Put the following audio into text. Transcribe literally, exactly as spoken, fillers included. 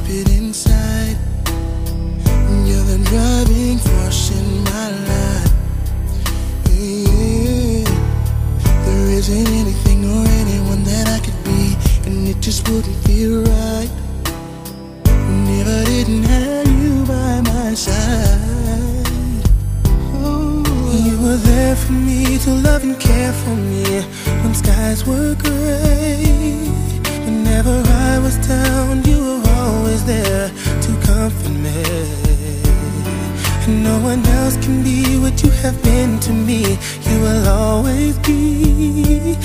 keep it inside. You're the driving force in my life. Yeah. There isn't anything or anyone that I could be, and it just wouldn't feel right if I didn't have you by my side. Oh. You were there for me to love and care for me when skies were gray. Whenever I was down, you were always there to comfort me. And no one else can be what you have been to me. You will always be